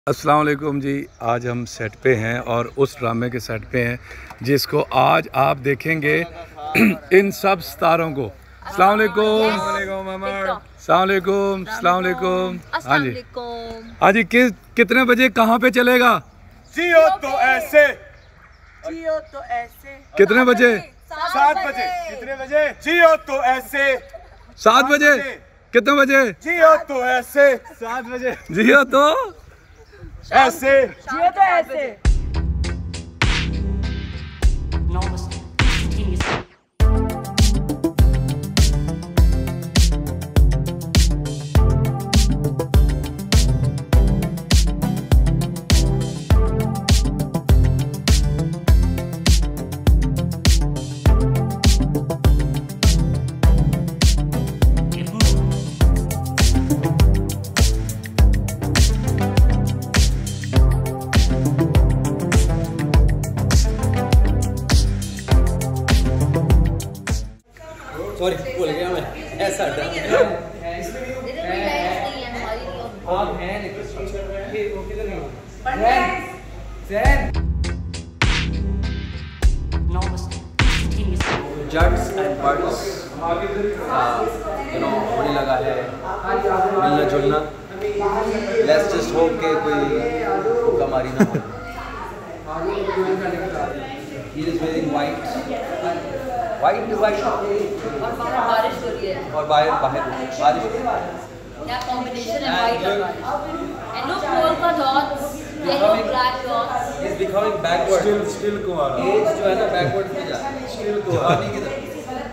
अस्सलाम वालेकुम जी। आज हम सेट पे हैं और उस ड्रामे के सेट पे हैं जिसको आज आप देखेंगे इन सब सितारों को। अस्सलाम वालेकुम। अस्सलाम वालेकुम। अस्सलाम वालेकुम। हाँ जी, हाँ जी। कितने बजे कहाँ पे चलेगा? जियो तो ऐसे, जियो तो ऐसे। कितने बजे? 7 बजे। कितने बजे? जियो तो ऐसे। 7 बजे। कितने बजे? जियो तो ऐसे। 7 बजे। जियो तो ऐसे। जियो तो ऐसे। सॉरी भूल गया मैं। ऐसा जट्स एंड बर्ड्स होने लगा है मिलना जुलना। लेट्स जस्ट होप के कोई कमारी ना हो। He is wearing white is white और बाहर बारिश हो रही है और बाहर बारिश क्या कॉम्बिनेशन है व्हाइट और बारिश। एंड लुक ऑल का dots yellow black dots is becoming backward still Kumar. एज जो है ना बैकवर्ड में जा रहा है स्टिल जवानी कुमार। की तरफ।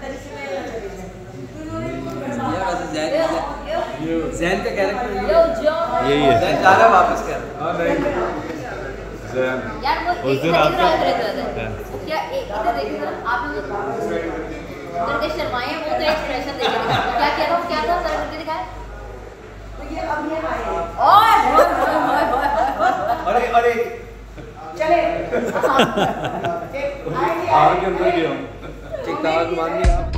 ये वैसे जैन का कैरेक्टर यो जॉन यही है। जैन जा रहा है वापस कर। हां नहीं यार वो उस दिन आपका क्या इधर देखिए आप लोग इधर के शर्माए हैं वो तो एक्सप्रेशन देखिए क्या किया था क्या था जरा करके दिखाया तो ये अब ये आए और अरे अरे चले आर के अंदर गया टिकटॉक मांगी आप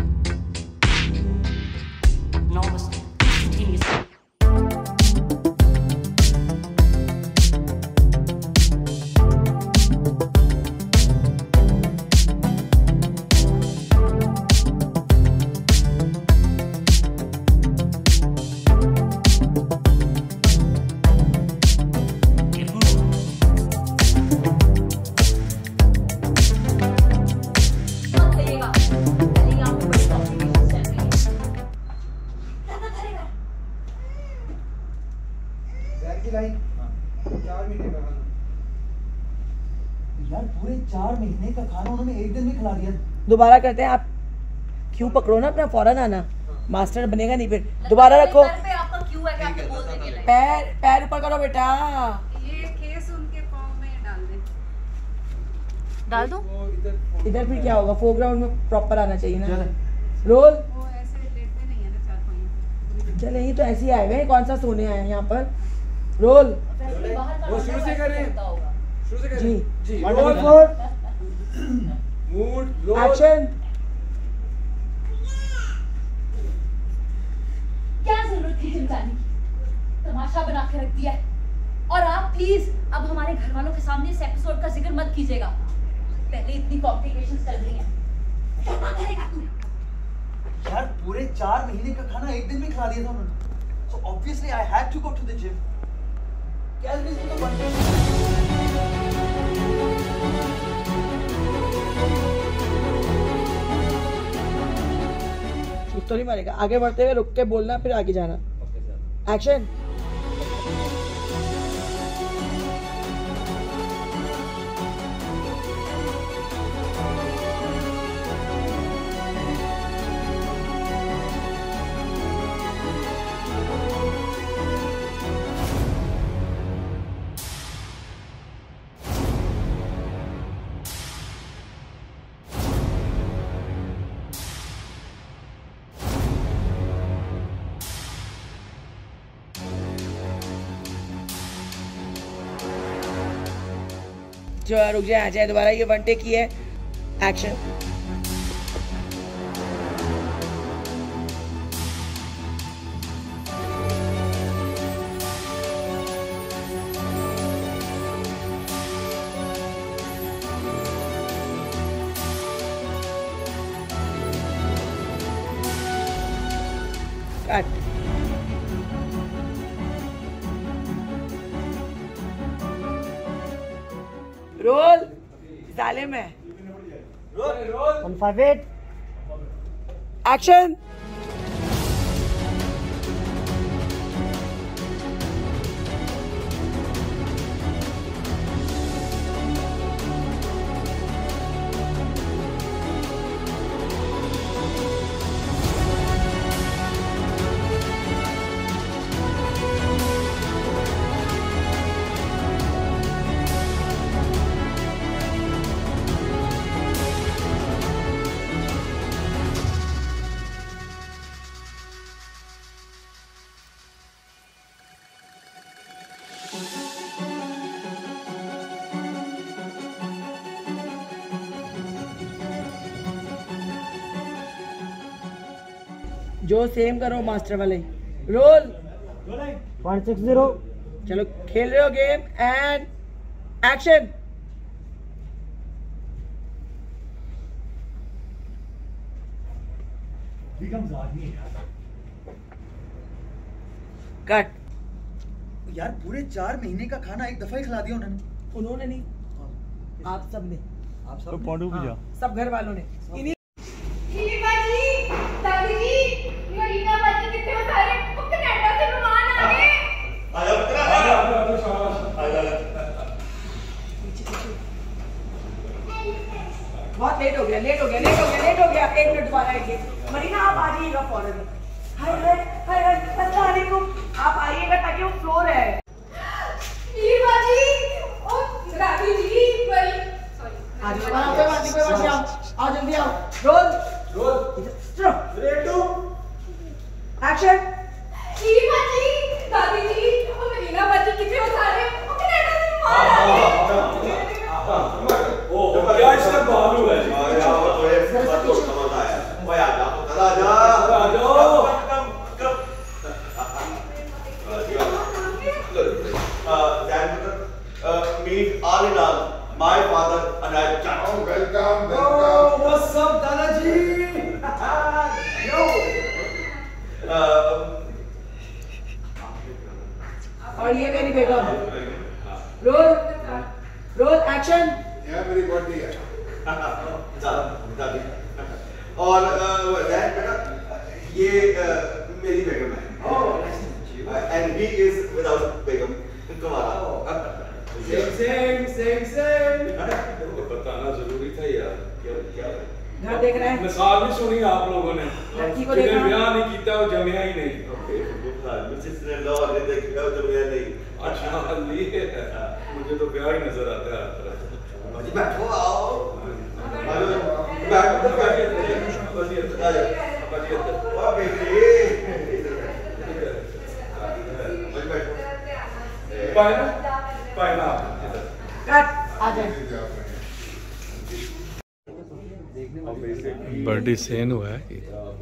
यार पूरे 4 महीने का खाना उन्होंने एक दिन में खिला दिया। दोबारा करते हैं आप क्यों पकड़ो ना अपना फौरन आना मास्टर बनेगा नहीं फिर दोबारा रखो आपका क्यों है कि आपको बोलने के लिए पैर पैर ऊपर करो बेटा ये केस उनके पाँव में डाल दे डाल दो इधर फिर क्या होगा फोरग्राउंड में प्रॉपर आना चाहिए ना रोल वो ऐसे लेटते नहीं है ना चार पाँव चले ये तो ऐसे ही आए हुए हैं कौन सा सोने आए हैं यहाँ पर रोल वो शुरू से करें शुरू से करें जी जी roll for mood roll action क्या जरूरत थी चिमटाने की तमाशा बना के रख दिया है और आप प्लीज अब हमारे घर वालों के सामने इस एपिसोड का जिक्र मत कीजिएगा पहले इतनी कॉम्प्लिकेशंस चल रही हैं क्या करेगा तू यार पूरे 4 महीने का खाना एक दिन में खिला दिया था उन्होंने। So obviously I had to go to the gym. Calories में तो छूट तो नहीं मारेगा आगे बढ़ते हुए रुक के बोलना फिर आगे जाना एक्शन जो रुक जाए आ जाए दोबारा ये वन टेक की है एक्शन कट। रोल जालिम है। Roll 158 action. जो सेम करो मास्टर वाले। रोल 160। चलो खेल रहे हो गेम एंड एक्शन। कट। यार पूरे 4 महीने का खाना एक दफा ही खिला दिया उन्होंने। उन्होंने नहीं, आप सब ने, आप सब हाँ, सब घर वालों ने। इन्हीं बहुत लेट हो गया। 1 मिनट बाद आएंगे। मरीना आप आ जाइएगा फौरन। हाय अस्सलाम वालेकुम। आप आइएगा ताकि वो फ्लोर है। आओ जल्दी आओ। रोल चलो एक्शन। दादी जी और मरीना बाजी कितने हो सारे वो कनाडा से क्या इसका बालू है जी? Meet all in all, my father and I. Oh, welcome. Oh, what's up, Dadaji? Yo. और ये मेरी बेगम। Roll action. Yeah, मेरी बॉडी है। दादी और बेटा ये मेरी बेगम है। And he is without बेगम। तुम्हारा सेम। बताना जरूरी था यार। क्या घर देख रहे हैं। मिसाल भी सुनी आप लोगों ने। लड़की को जिन्हें देखा। ब्याह नहीं किया वो जमिया ही नहीं। अच्छा मुझे तो ब्याह ही नजर आता है हर तरफ। बैठो आओ। कट आ जाए। बर्थडे सेन हुआ है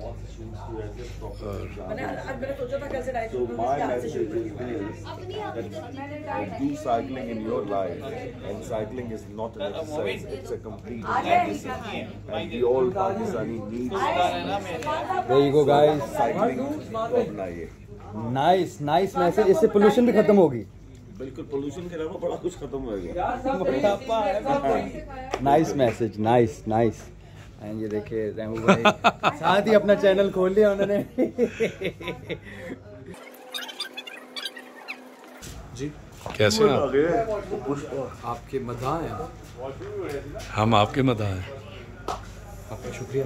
मैंने सोचा था कैसे diet So my message is that do cycling in your life, and cycling is not an exercise; it's a complete medicine, and we all Pakistani need. There you go, guys. Cycling को अपनाइए। Nice message. इससे pollution भी खत्म होगी। बिल्कुल pollution के अलावा बड़ा कुछ खत्म हो गया। Nice message, nice. एंड ये देखिए रेमू भाई साथ ही अपना चैनल खोल लिया उन्होंने। जी कैसे हैं आप? आपके मदाह हैं। हम आपके मदाह हैं। आपका शुक्रिया।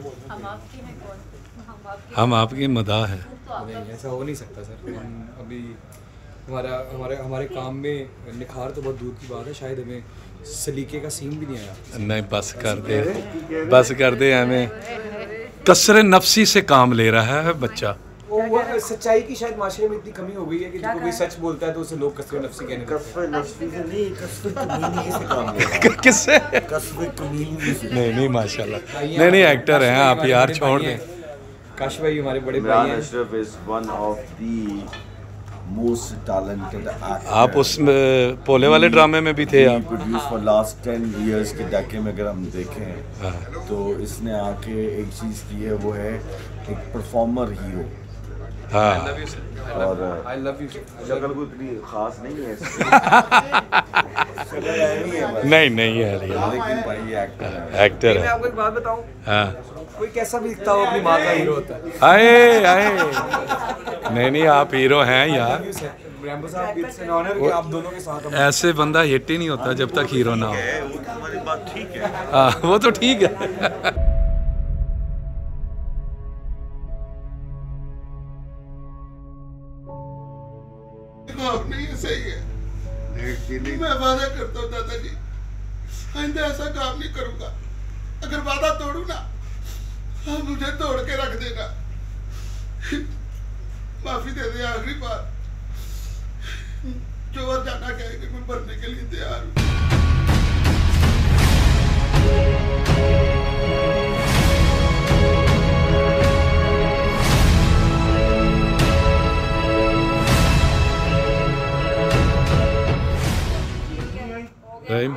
हम आपके मदाह हैं। नहीं ऐसा हो नहीं सकता सर। हम अभी हमारे काम में निखार तो बहुत दूर की बात है, शायद हमें सलीके का सीन भी नहीं आया। नहीं बस कर दे हमें कसरे नफसी से काम ले रहा है बच्चा। वो सच्चाई की शायद माशरे में इतनी कमी हो गई है कि जो कोई सच बोलता है तो उसे लोग कसरे नफसी कहने लगते हैं। कसवे नफसी से नहीं, कसवे कमीनी से काम ले रहा है। किससे? कसवे कमीनी से। नहीं माशाल्लाह। नहीं एक्टर हैं आप यार, छोड़ दें। काश भाई हमारे बड़े भाई इमरान हैं। Ashraf is one of the most talented actor. आप उस पोले वाले ड्रामे में भी थे आप। प्रोड्यूस फॉर लास्ट 10 years के डेके में अगर हम देखें तो इसने आके एक चीज़ की है, वो है एक परफॉर्मर हीरो। हाँ और आई लव यू शक्ल कोई इतनी खास नहीं है शक्ल नहीं है बस। नहीं है यार, लेकिन भाई ये एक्टर है। एक्टर मैं है। आपको एक बात बताऊं, हाँ कोई कैसा भी दिखता हो अपनी माँ का हीरो होता है। आए नहीं आप हीरो हैं यार। रैम्बो साहब इट्स एन ऑनर कि आप दोनों के साथ हम ऐसे बंदा हिट ही नहीं होता जब तक हीरो ना हो। वो तुम्हारी बात ठीक है। हाँ वो तो ठीक है। नहीं ये सही है। मैं वादा करता हूँ दादाजी, आइंदा ऐसा काम नहीं करूंगा। अगर वादा तोड़ू ना, आप मुझे तोड़ के रख देना। माफी दे दे आखिरी बार। जो और जाना कहेंगे मैं मरने के लिए तैयार हूँ। रहीम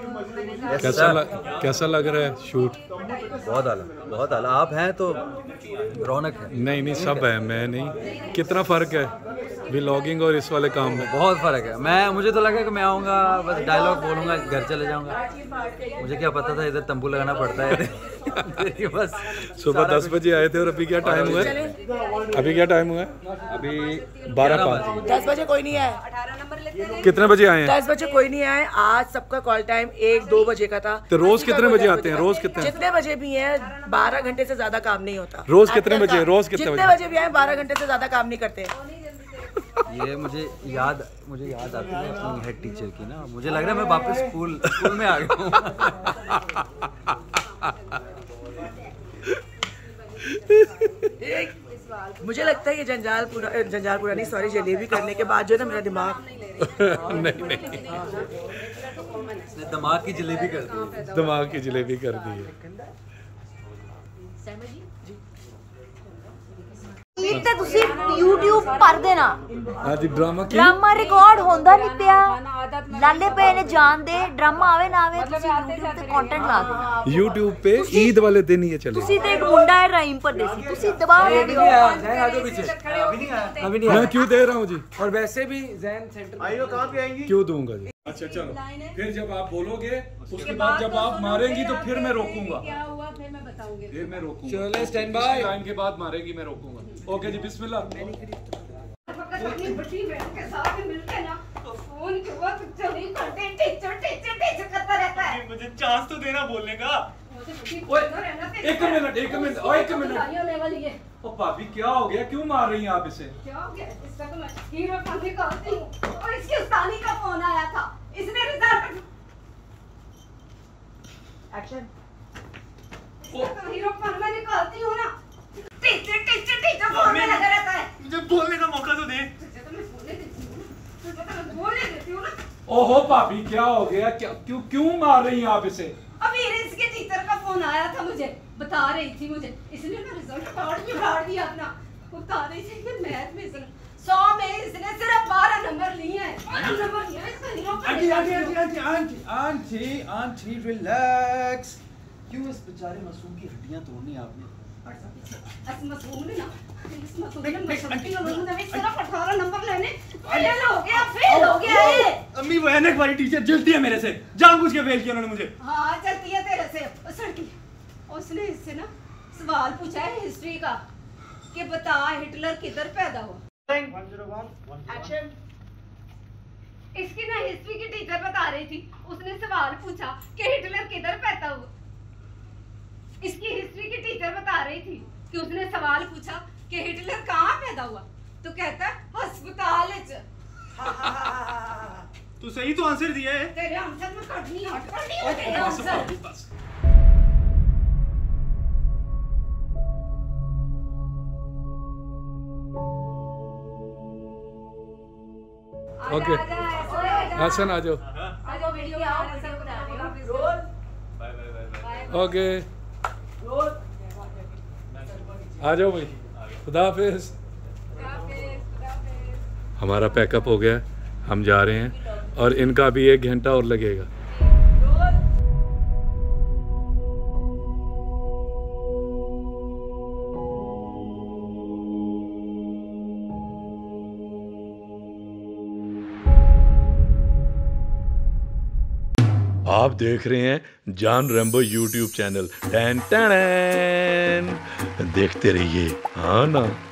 कैसा लग रहा है शूट? बहुत आला आप हैं तो रौनक है। नहीं सब है, मैं नहीं। कितना फ़र्क है व्लॉगिंग और इस वाले काम में? बहुत फ़र्क है। मुझे तो लगा कि मैं आऊँगा बस डायलॉग बोलूँगा घर चले जाऊँगा। मुझे क्या पता था इधर तंबू लगाना पड़ता है। बस सुबह 10 बजे आए थे और अभी क्या टाइम हुआ है? अभी क्या टाइम हुआ है? अभी 12:05। 10 बजे कोई नहीं आया। कितने बजे आए हैं? 10 बजे कोई नहीं आया। आज सबका कॉल टाइम 1-2 बजे का था। तो रोज कितने बजे आते हैं? रोज कितने? जितने बजे भी हैं, 12 घंटे से ज्यादा काम नहीं होता। रोज कितने बजे? रोज कितने जितने बजे भी आए 12 घंटे से ज्यादा काम नहीं करते। ये मुझे याद आती है अपनी हेड टीचर की ना। मुझे लग रहा है मैं वापस स्कूल में आ गया हूँ। मुझे लगता है ये जंजालपुरा नहीं, सॉरी, जलेबी करने के बाद जो है ना मेरा दिमाग नहीं दिमाग की जलेबी कर दी। दिमाग की जलेबी कर दी है। ਤੇ ਤੁਸੀਂ YouTube ਭਰ ਦੇਣਾ। हाँ जी ड्रामा की ਡਰਾਮਾ ਰਿਕਾਰਡ ਹੁੰਦਾ ਨਹੀਂ ਪਿਆ। ਲਾਲੇ ਪਏ ਨੇ ਜਾਣ ਦੇ, ਡਰਾਮਾ ਆਵੇ ਨਾ ਆਵੇ ਤੁਸੀਂ YouTube ਤੇ ਕੰਟੈਂਟ ਲਾ ਦੇਣਾ। YouTube पे ईद वाले दिन ये चले। ਤੁਸੀਂ ਤੇ ਇੱਕ ਮੁੰਡਾ ਹੈ ਰਾਈਮ ਪਰਦੇਸੀ, ਤੁਸੀਂ ਦਬਾ ਦੇ ਦਿਓ। मैं क्यों दे रहा हूँ जी? और वैसे भी जैन सेंटर आइयो कहाँ पे आएंगी? क्यों दूंगा जी? अच्छा चलो, फिर जब आप बोलोगे उसके बाद जब आप मारेंगी तो फिर मैं रोकूंगा। क्या हुआ फिर मैं बताऊंगी। फिर मैं रोकूंगा। चले स्टैंड बाय। टाइम के बाद मारेगी मैं रोकूंगा। ओके जी बिस्मिल्लाह। अपनी बड़ी बहन के साथ मिलके ना तो फोन के बाद चली करते टीचर करता रहता है। मुझे चांस तो देना बोलने का। एक मिनट लेवल ये ओ भाभी क्या हो गया? क्यों मार रही हैं आप इसे? क्या हो गया? इसका तो मैं हीरो फन निकालती हूँ और इसके उस्तानी का फोन आया था। इसने रिजल्ट एक्शन हीरो फन में निकालती हूँ ना। टीचर फोन में लगा रहता है। मुझे बोलने का मौका तो दे। तुझे तो मैं बोलने देती हूँ ना। ओहो भाभी क्या हो गया? क्यों मार रही हैं आप इसे? अभी इसके टीचर का फोन आया था, मुझे बता रही थी मुझे इसने ना रिजल्ट कार्ड बिगाड़ दिया अपना। बता रही थी कि मैथ में इसने 100 में इसने सिर्फ 12 नंबर लिए हैं। 12 नंबर लिए हैं। इसका हीरो आंटी रिलैक्स। क्यों इस बेचारे मासूम की हड्डियां तोड़नी आपने? मासूम ने ना इस मासूम ने मशक्कत उन्होंने सिर्फ 18 नंबर लेने फेल हो गया है। अम्मी वो है ना हमारी टीचर जलती है मेरे से, जानबूझ के फेल किया उन्होंने मुझे। हाँ चलती है तेरे से सड़की। उसने इससे ना सवाल पूछा है हिस्ट्री का कि बता हिटलर किधर पैदा हुआ। एक्शन। इसकी ना हिस्ट्री की टीचर बता रही थी, उसने सवाल पूछा कि हिटलर किधर पैदा हुआ। इसकी हिस्ट्री की टीचर बता रही थी कि उसने सवाल पूछा कि हिटलर कहाँ पैदा हुआ, तो कहता है अस्पताल च। तू सही तो आंसर दिया है। तेरे आंसर में कटनी हट पड़ी है तेरे आंसर। ओके हसन आ जाओ। वीडियो ओके आ जाओ भाई। खुदा हाफिज। हमारा पैकअप हो गया, हम जा रहे हैं और इनका भी 1 घंटा और लगेगा। आप देख रहे हैं जान रैम्बो यूट्यूब चैनल। टैन टैन, देखते रहिए। हाँ ना।